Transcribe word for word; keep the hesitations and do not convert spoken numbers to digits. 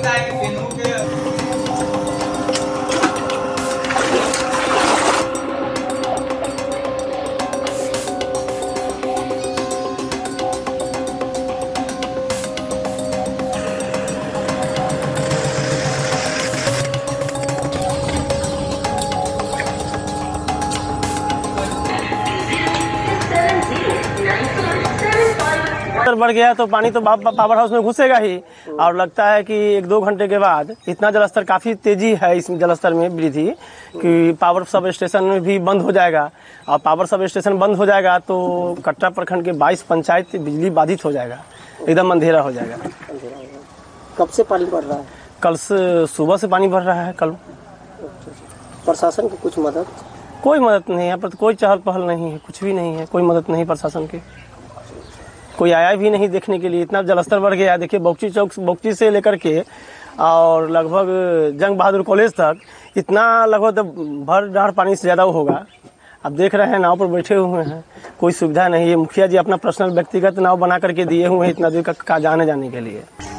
बढ़ गया तो पानी तो पावर हाउस में घुसेगा ही। और लगता है कि एक दो घंटे के बाद इतना जलस्तर काफी तेजी है इस जलस्तर में वृद्धि कि पावर सब स्टेशन में भी बंद हो जाएगा। और पावर सब स्टेशन बंद हो जाएगा तो कटरा प्रखंड के बाईस पंचायत बिजली बाधित हो जाएगा, एकदम अंधेरा हो जाएगा। कब से पानी बढ़ रहा है? कल से सुबह से पानी बढ़ रहा है। कल प्रशासन की कुछ मदद? कोई मदद नहीं है, यहाँ पर तो कोई चहल पहल नहीं है, कुछ भी नहीं है, कोई मदद नहीं प्रशासन की। कोई आया भी नहीं देखने के लिए, इतना जलस्तर बढ़ गया। देखिए बौकची चौक, बौकची से लेकर के और लगभग जंग बहादुर कॉलेज तक इतना लगभग भर डाढ़ पानी से ज़्यादा होगा। अब देख रहे हैं नाव पर बैठे हुए हैं, कोई सुविधा नहीं है। मुखिया जी अपना पर्सनल व्यक्तिगत नाव बना करके दिए हुए हैं इतना दूर का जाने जाने के लिए।